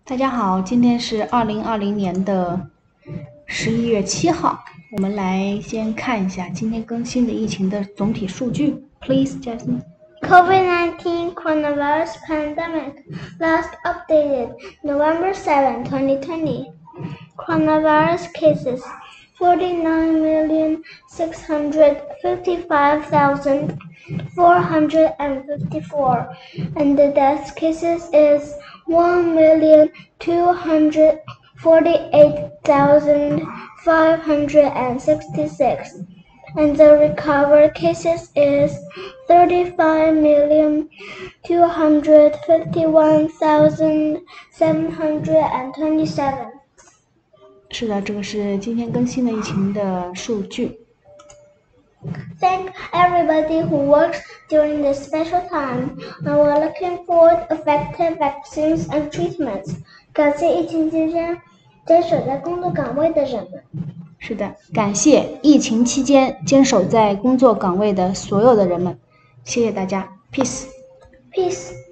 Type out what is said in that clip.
大家好，今天是2020年的11月7号，我们来先看一下今天更新的疫情的总体数据。Please, Jasmine. COVID-19 coronavirus pandemic last updated November 7, 2020. Coronavirus cases 49,655,454 and the death cases is 1,248,566 and the recovered cases is 35,251,727. 是的，这个是今天更新的疫情的数据。 Thank everybody who works during this special time, and we're looking forward to effective vaccines and treatments. 感谢疫情期间坚守在工作岗位的人们。 是的，感谢疫情期间坚守在工作岗位的所有的人们，谢谢大家 ，Peace。 Peace.